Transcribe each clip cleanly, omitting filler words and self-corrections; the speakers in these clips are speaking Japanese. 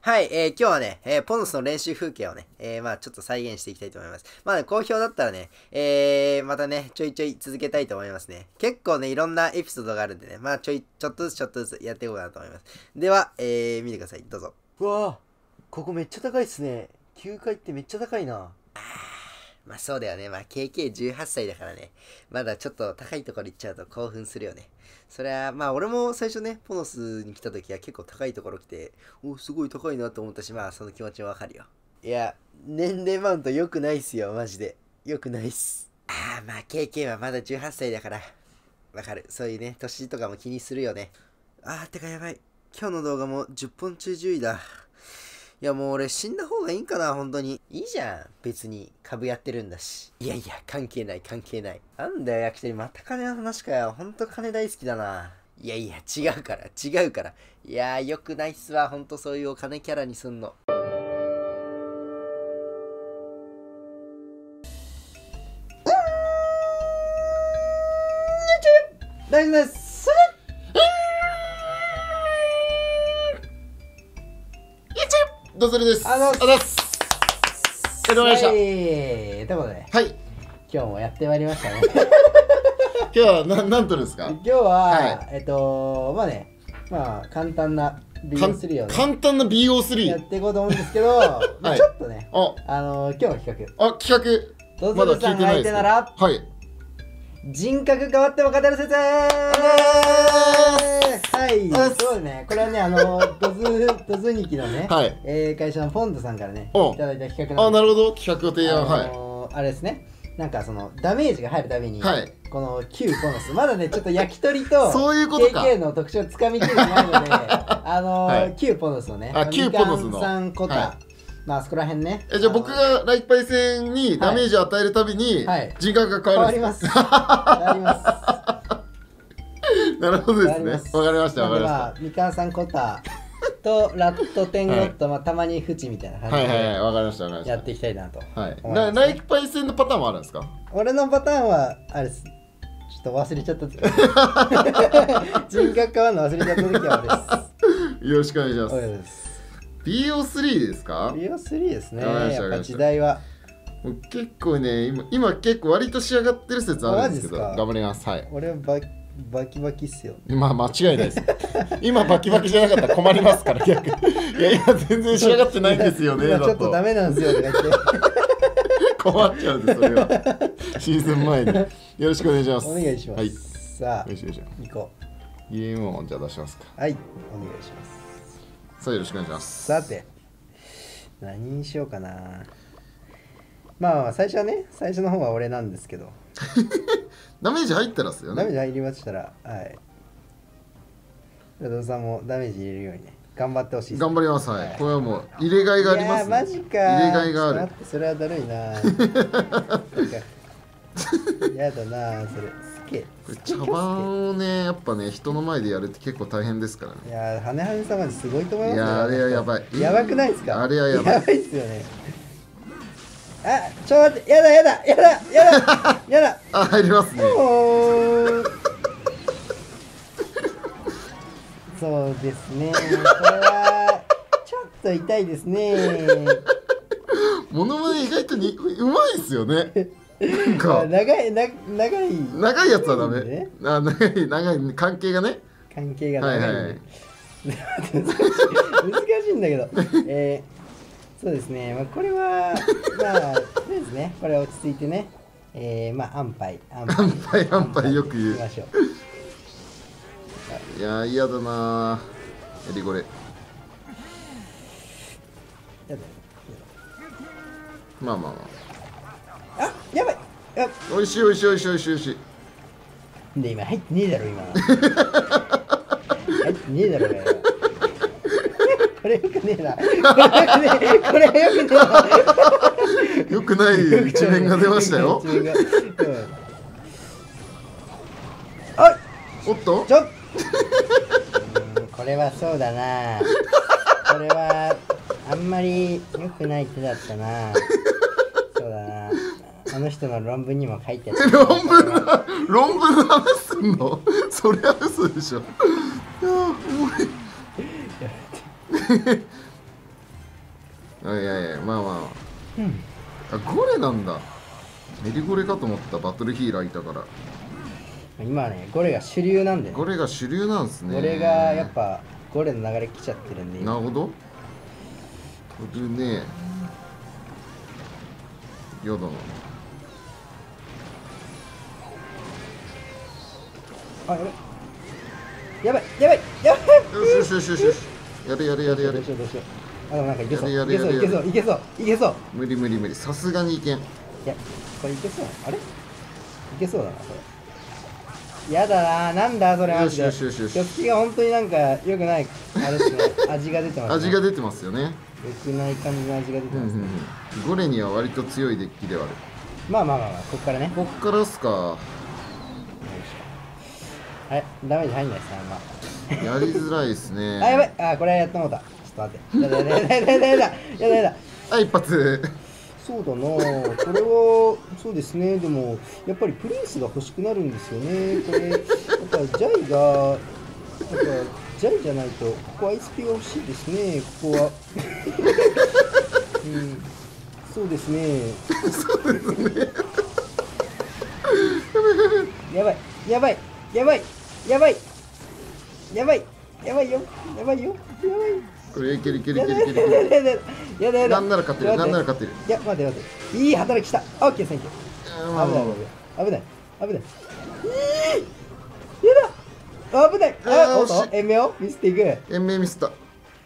はい、今日はね、ポノスの練習風景をね、まあちょっと再現していきたいと思います。まあね、好評だったらね、またね、ちょいちょい続けたいと思いますね。結構ね、いろんなエピソードがあるんでね、まあちょっとずつやっていこうかなと思います。では、見てください。どうぞ。 うわぁ、ここめっちゃ高いっすね。9階ってめっちゃ高いな。 まあそうだよね。まあ KK18 歳だからね。まだちょっと高いところ行っちゃうと興奮するよね。それは、まあ俺も最初ね、ポノスに来た時は結構高いところ来て、お、すごい高いなと思ったし、まあその気持ちもわかるよ。いや、年齢マウント良くないっすよ、マジで。良くないっす。ああ、まあ KK はまだ18歳だから。わかる。そういうね、年とかも気にするよね。あー、てかやばい。今日の動画も10本中10位だ。いやもう俺死んだ方がいいんかな、本当に。いいじゃん。別に株やってるんだし。いやいや、関係ない。なんだよ、焼き鳥。また金の話かよ。ほんと金大好きだな。いやいや、違うから。いやー、よくないっすわ。ほんとそういうお金キャラにすんの。 大丈夫です。 どうぞです。 あのざっす。やりました。 ということで、 はい。 今日もやってまいりましたね。 今日はなんとですか。 今日は、 はまあね、まあ簡単な BO3 をね、 簡単な BO3 やっていこうと思うんですけど、まあちょっとね、今日の企画。 企画。 ドズルさんが相手なら、 はい。 人格変わっても語る説。はい、そうね、これはね、ドズニキのね、 はい。 会社のポンドさんからね、 おいただいた企画なんでなるほど。企画を提案。 あれですね、なんかそのダメージが入るたびに、 はい。 この旧ポノス、まだね、ちょっと焼き鳥とそういうことか。 KK の特徴をつかみきれてないので、 はい旧ポノスのね、 旧ポノスのみかんさんコタ、 はまああそこら辺ね。 じゃあ僕がライパイ戦にダメージを与えるたびにはい人格が変わるんです。 変わります。 なるほどですね。わかりました。 なんでまあみかんさんコタとラットテンゴット、まあたまにフチみたいな感じでわかりました。 やっていきたいなと。 はい。 思いますねライパイ戦のパターンもあるんですか。 俺のパターンはあれです。ちょっと忘れちゃった時。人格変わるの忘れちゃった時はあれです。 よろしくお願いします。 お願いします。 BO3 ですか。 BO3 ですね。 わかりましたやっぱ時代は。 もう結構ね、今結構割と仕上がってる説あるんですけど、 マジっすか頑張ります。はい。 俺はバキバキっすよ。 まあ間違いないです。今バキバキじゃなかったら困りますから逆。いや今全然仕上がってないんですよね。 今ちょっとダメなんですよとか言って。 困っちゃうんですそれは。シーズン前によろしくお願いします。 お願いします。 はい。 さあ、 よいしょよいしょ。 行こゲームをじゃあ出しますか。 う。はい、お願いします。 さあよろしくお願いします。 さて、何にしようかな。まあ最初はね、最初の方は俺なんですけど。 ダメージ入ったらっすよね。 ダメージ入りましたら、はい。ラドさんもダメージ入れるようにね、頑張ってほしいです。 頑張ります。はい。これはもう入れ替えがあります、 いやマジか。 入れ替えがある。 待って、それはだるいな。やだな、それ。 茶番をね、やっぱね、人の前でやるって結構大変ですからね。 いやー、羽生さんまですごいと思いますいやあれはやばい。 やばくないですか。 あれはやばい。 やばいっすよね。あ、ちょっと待って、やだ。 あ、入りますね。 そうですね。これはちょっと痛いですね。 モノマネ意外とうまいっすよね。なんか長いやつはダメ。 ね、 長い関係がね。 関係が長い、ね。 はい。 難しいんだけど。そうですね。まあこれはまあとりあえずね、これ落ち着いてね。まあ安牌よく言う。 いきましょう。 いやー嫌だなー。エリゴレ。まあ。 あ、やばい。 おいしい。 で今入ってねえだろ今。入ってねえだろよ。これよくねえな。これよくねえな。 よくない一面が出ましたよ。おっと。 これはそうだな。これはあんまり良くない手だったな。そうだな。あの人の論文にも書いてある。 論文の話すんの。そりゃ嘘でしょ。いやおもろい。 いやいや、まあまうんあ。あ、ゴレなんだ。メリゴレかと思った、バトルヒーラーいたから。 今はねゴレが主流なんでね、 ゴレが主流なんですね。 ゴレがやっぱゴレの流れ来ちゃってるんで今なるほど。これね。やだな。 あやばいやばいやばいやばいよしよしよしよし。やれやれやれやれどうし。ようどうしようあでもなんかいけそうやれやれやれいけそういけそういけそう無理無理無理。さすがにいけん。 いやこれいけそうあれいけそうだなこれやだななんだそれマジでよしよしよしよし食器が本当になんか良くないあれですね味が出てますね味が出てますよね。 良くない感じの味が出てうんうんますね、 うん。ゴレには割と強いデッキではある。 まあまあまあまあこっからねこっからっすか。 あれダメージ入んないですねあんまやりづらいですね。 あやばいこれやってもうたちょっと待ってやだやだやだやだやだやだやだはい、一発。 そうだなこれはそうですねでもやっぱりプリンスが欲しくなるんですよねこれやっぱジャイがやっぱジャイじゃないとここは SP が欲しいですねここはうんそうですねそうですね。 やばいやばいやばいやばいやばいやばいよやばいよやばいこれいけるいけるいやだけるいける。 やだやだやだやだなんなら勝ってる、なんなら勝ってる。 いや待って待っていい働きしたオッケーセンキュー危ない危ない危ないやだ危ないおっと延命を見せていく延命ミスった。い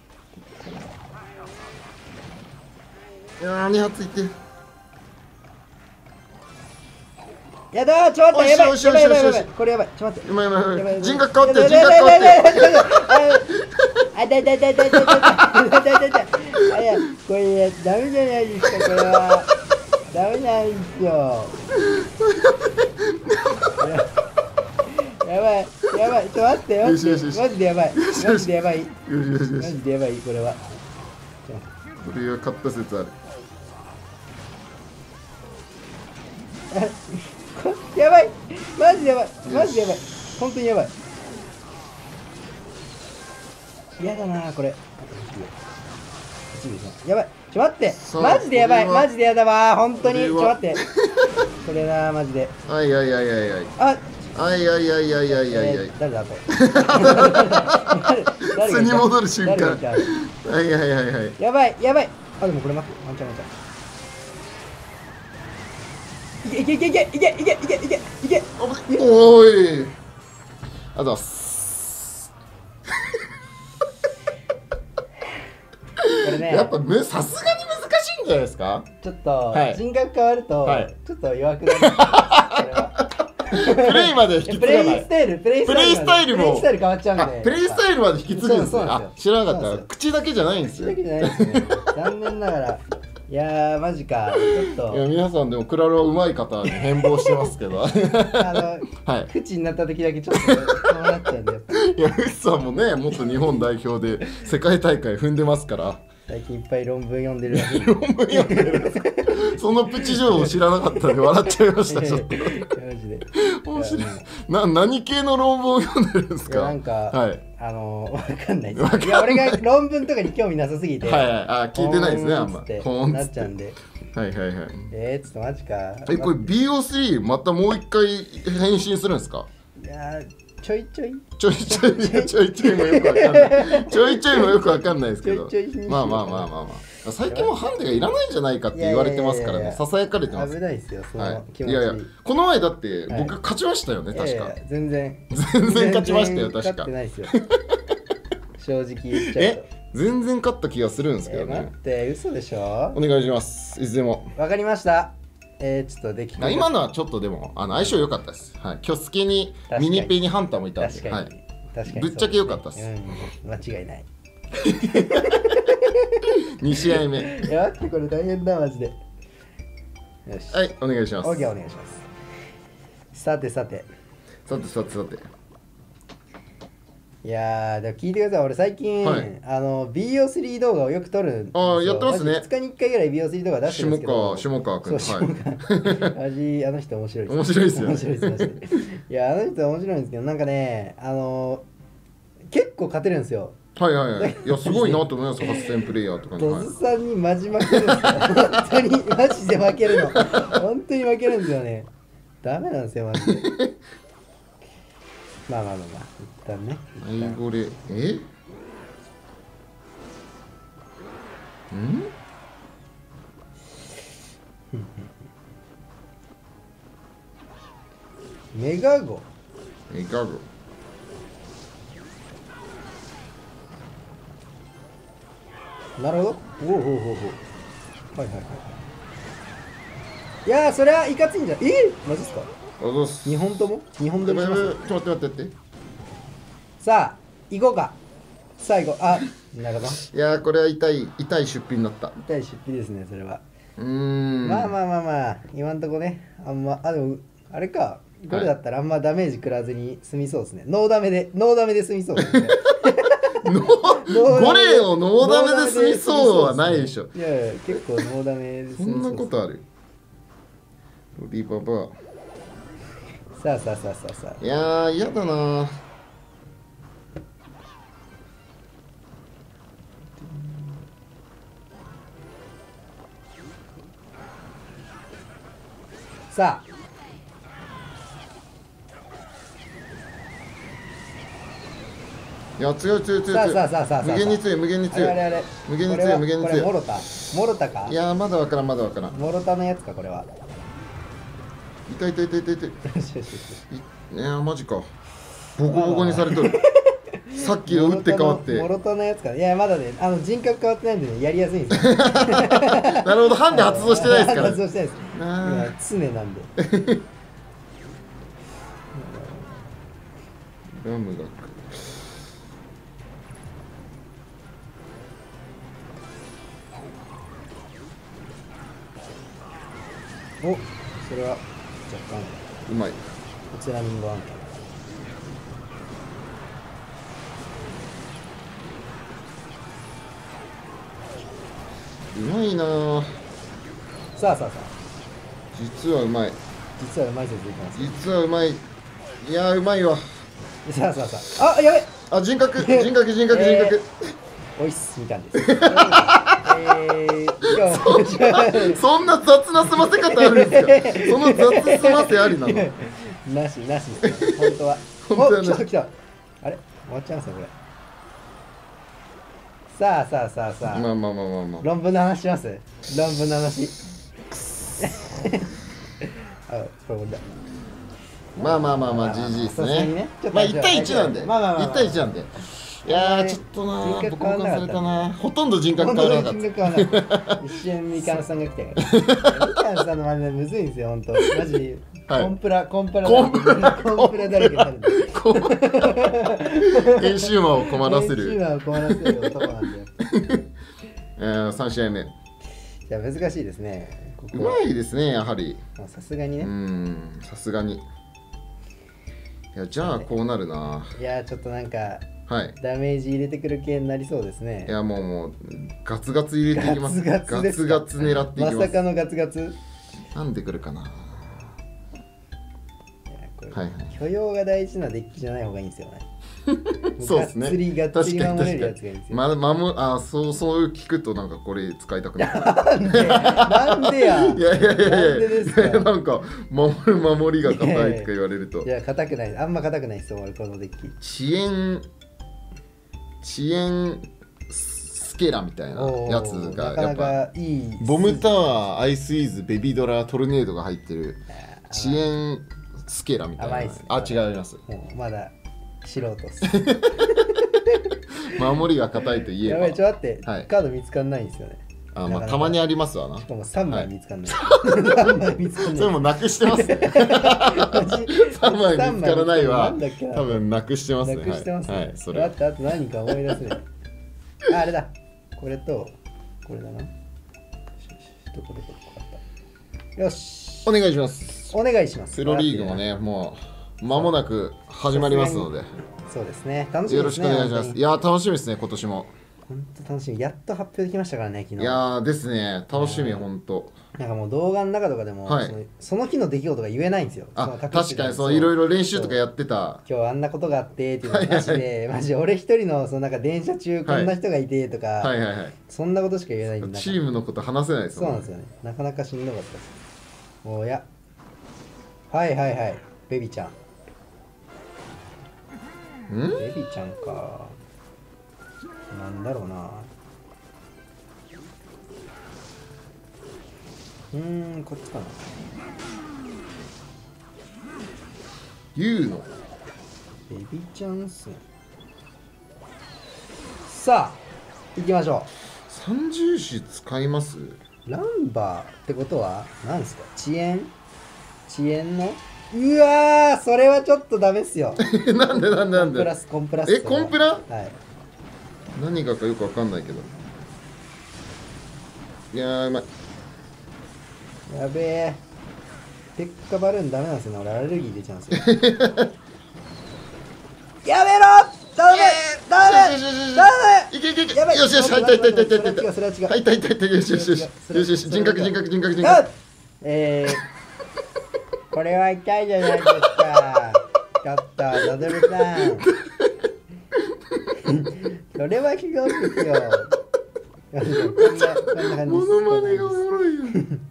やー、2発いって。 やだちょっと待ってやばいよしよしよしよしやばいやばいやばいこれやばいちょっと待ってうまいうまいうまい。 やばい人格変わってる、人やばい格変わってる。 やばいやばいやばいあだだだだだだだだだあいやこれダメじゃないですかこれはダメなんですよやばいやばいちょっと待ってよよしよしよしマジでやばいマジでやばいよしよしよし。 マジでやばいこれはこれが勝った説ある。 やばいマジでやばいマジでやばい本当にやばいやだなこれやばいちょ待ってさあマジでやばいこれはマジでやだわ本当にちこれはょ待ってこれなマジではいはいはいはいはい。 あはいはいはいはいはいはいはい。 誰だこれ誰素に戻る瞬間誰がいたはいはいはいはい。 やばいやばいあでもこれ待ってワンチャンワンチャンいけいけいけいけいけいけいけいけいけおーい。あざっす。 これねやっぱさすがに難しいんじゃないですか。 ちょっとはい人格変わるとはいちょっと弱くなるこれはプレイまで引き継プレがない。 イスタイルプレイスタイルもプレイスタイル変わっちゃうんあ、 でプレイスタイルまで引き継ぐんですね。 そうなんあ、 です知らなかった。 そうなんですよ口だけじゃないんですよ。 だけじゃないですね残念ながらいやーマジかちょっいやと皆さんでもクラロは上手い方に変貌してますけどはい口になった時だけちょっとこうなっちゃうんでやっぱいやフさんもね元日本代表で世界大会踏んでますから最近いっぱい論文読んでるらしい論文読んでるそのプチ情報知らなかったんで笑っちゃいましたちょっとマジで面白いいや何系の論文を読んでるんですかいやなんか、 はいわかんないですいや俺が論文とかに興味なさすぎてはいはいあ聞いてないですねあんまほーんっつってなっちゃうんではいはいはいちょっとマジかこれ BO3 またもう一回変身するんですかいやちょいちょいちょいちょいもよくわかんないちょいちょいもよくわかんないですけどちょいちょいにまあ最近もハンデがいらないんじゃないかって言われてますからねささやかれてます危ないですよそはの気い、いやいや持ちこの前だってはい僕勝ちましたよね、確かいやいや全然勝ちましたよ確か勝ってないですよ正直言っちゃうと全然勝った気がするんですけど待ね、 って嘘でしょお願いしますいつでもわかりましたちょっとできた今のはちょっとでも相性良かったですはいキョスケに確かにミニペにハンターもいたん確かに、 ではい、 確かにぶっちゃけ良かったっすうん、間違いない 2試合目いや待ってこれ大変だマジでよしはいお願いします OK お願いしますさてさていやーでも聞いてください俺最近、 はい BO3 動画をよく撮るんですよあーやってますねマジ2日に1回ぐらい BO3 動画出してるんですけど下川くんそうはい下川マジあの人面白いです面白いですよね面白いですマジでいやあの人面白いんですけどなんかね結構勝てるんですよはいはいはい。いや、すごいなと思います、8000プレイヤーとかに。 ドズさんにマジ負けるんですよ。本当に、マジで負けるの。本当に負けるんですよね。ダメなんですよ、マジで。まあまあまあまあ、一旦ね。一旦アイゴレ、 メガゴ。 メガゴ。 なるほど。おうほうほうほう。はいはいはい。いやー、それはいかついんじゃん。マジっすか？ あざっす。 2本とも ?2 本撮りします。 ちょっと待って待って待って。 さあ、行こうか。最後。あ、なるほど。 いやー、これは痛い出費になった。 痛い出費ですね、それは。 まあまあまあまあまあ、今んとこね、でも、あれか、ゴルだったらあんまダメージ食らわずに済みそうですね。ノーダメで済みそうですね。 ゴレをノーダメで済みそうはないでしょ。 いやいや、結構ノーダメで済みそうです。 そんなことある？ロリババ。 さあ。 いやー、嫌だなー。 さあ。 いや、強い。 さあ。 無限に強い。 あれ。 無限に強い。 これモロタか。 いやー、まだわからん。 モロタのやつか、これは。 痛い。 よし。 いやー、マジか。ボコボコにされとる。さっきの打って変わって。 モロタのやつか。いや、まだね、人格変わってないんでね、やりやすいんですよ。 なるほど、ハンデ発動してないですから。 発動してないです。今、常なんで。 ラムがお、それは若干うまい。 こちらにもあんた。 うまいなー。 さあ。 実はうまい。 実はうまい説いきます。 実はうまい。いやー、うまいわ。 さあ。あ、やべ。 あ、人格。 おいっすみたいです。 そんな雑な済ませ方あるんですか？その雑済ませありなの？ なしです本当は。 本当はなし来た。あれ終わっちゃいますよこれ。さあ。 まあ。 論文の話します。論文の話。あ、これ俺だ。 まあ、GG ですね。まあ、1対1なんで。1対1なんで。いやー、ちょっとなー、ボコボコされたな。ほとんど人格変わらなかった。 一瞬みかんさんが来て。みかんさんの真似むずいんですよ、ほんと。マジ。コンプラだらけになるんで。 編集マンを困らせる。 編集マンを困らせる男なんで。 3試合目。 いや、難しいですね。 うまいですね、やはり。 さすがにね。 さすがに。いや、じゃあこうなるな。 いや、ちょっとなんか、 はい、 ダメージ入れてくる系になりそうですね。 いや、もうガツガツ入れていきます。ガツガツ狙っていきます。 まさかのガツガツ。 なんでくるかな。 許容が大事なデッキじゃない方がいいんですよね。 そうですね。 がっつり守れるやつがいいんですよ。 そう聞くとなんかこれ使いたくなる。 なんでや。 いやなんか守りが硬いとか言われると。 いや、硬くない。あんま硬くないですよ、このデッキ。 遅延スケラみたいなやつがやっぱいい。 ボムタワー、アイスイーズ、ベビードラ、トルネードが入ってる遅延スケラみたいな。あ、違います。 まだ素人っす。 守りが硬いと言えば。 やばい、ちょっと待って、カード見つかんないんですよね。 たまにありますわな。 しかも3枚見つかんない。3枚見つかんない。 それもなくしてますね。3枚見つからないは多分なくしてますね。 なくしてますね。 それ。 あと何か思い出せない。あれだ。これとこれだな。よし。 お願いします。 お願いします。 プロリーグもね、もう間もなく始まりますので。 そうですね。楽しみですね。 よろしくお願いします。いや、楽しみですね、今年も。 本当楽しみ。やっと発表できましたからね、昨日。 いやですね、楽しみ、本当。 なんかもう動画の中とかでも、 はいその日の出来事が言えないんですよ。 あ、 その確かにそういろいろ練習とかやってた。 今日あんなことがあってっていうのマジで、マジで俺一人のそのなんか電車中こんな人がいてとか、 はいはいはい。 そんなことしか言えないんだ。 チームのこと話せないですそうなんですよね。なかなかしんどかったです。おや。はいはいはい。ベビちゃん。ベビちゃんか。なんだろうな。こっちかな。 ユウのベビちゃんっすね。さあ、行きましょ三重視使います？ う。ランバーってことは、何ですか？遅延のうわー、それはちょっとダメっすよ。 なんでなんでなんでコンプラス。 コンプラ？ はい。 何がかよくわかんないけど。いやー、うまい。 やべえ。ペッカバルーンダメなんですよね。俺アレルギー出ちゃうんですよ。やめろ！ダメ！ いけいけいけ！ やばい！ よしよし、入った入った入った入った。 それは違う。 入った入った入った。よしよしよし。よしよし、人格。 これは痛いじゃないですか。ちょっと、ドドルさん。それはひどいですよ。こんな感じです。 モノマネがおもろいよ。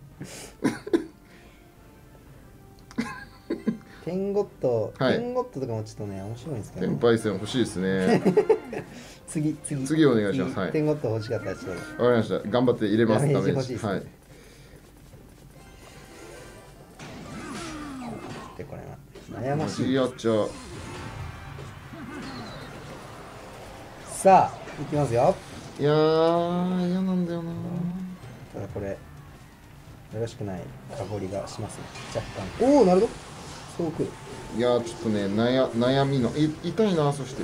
テンゴットとかもちょっとね、面白いんですけど、 天敗戦欲しいですね。 次お願いします。はい。 テンゴット欲しかったらちょっと。 わかりました。頑張って入れます。ダメージ。はい。 で、これは悩ましい。 やっちゃう。 さあ、いきますよ。 いやー、嫌なんだよな。 ただこれ、よろしくない香りがしますね。若干。おお、なるほど。そうくる。 いやー、ちょっとね、悩みの。痛いな、そして。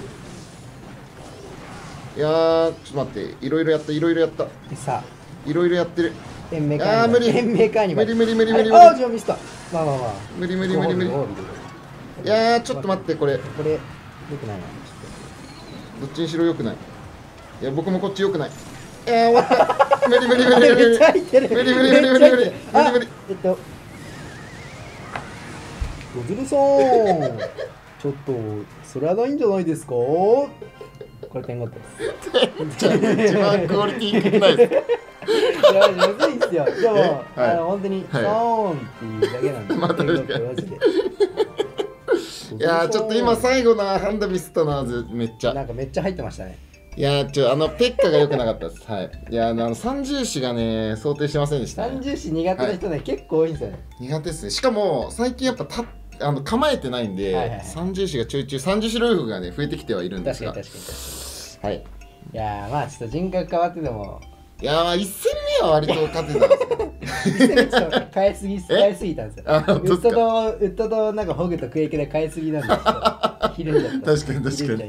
いやー、ちょっと待って。いろいろやった。 さあ、 いろいろやってる。 延命カーニバル。延命カーニバル。 無理。 ああ、じゃあミスった。まあ。 無理。いやー、ちょっと待って、これ。 よくないな。 どっちにしろよくない。いや、僕もこっちよくない。終わった。無理。 めっちゃ入ってる。 無理。 ロズルさん、ちょっとそれはないんじゃないですか。これ点5です。 一番クオリティ低くないですか。 いや、むずいっすよ。でも、本当に、ソーンっていうだけなんで。 また確かに。いやー、ちょっと今最後なハンダミスったな、めっちゃ。 なんかめっちゃ入ってましたね。 いやー、ペッカが良くなかったです。はい。いやー、三重視がね、想定してませんでした、ね。 三重視苦手な人ね、結構多いんですよね。苦手ですね。しかも、最近やっぱ構えてないんで、三重視が三重視ロイフがね、増えてきてはいるんですが。 確かに。はい。いやー、まあちょっと人格変わってても。 いやー、まあ1戦目は割と勝てたんですよ。 1戦目ちょっと変えすぎたんですよ。ウッドとなんかホグとクエイクで変えすぎなんですよ。ひるんじゃった。 確かに。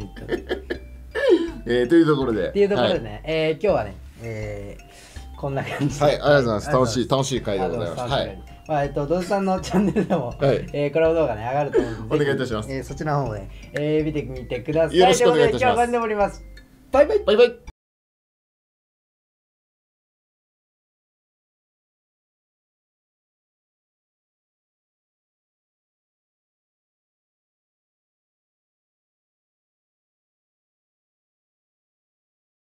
というところで。 ね、今日はね、こんな感じで。 はい、ありがとうございます。楽しい回でございました。はい。 ドズさんのチャンネルでも、コラボ動画ね、上がると思うので、 お願いいたします。 そちらの方で、見てみてください。 よろしくお願いいたします。 今日はこれで終わります。バイバイ。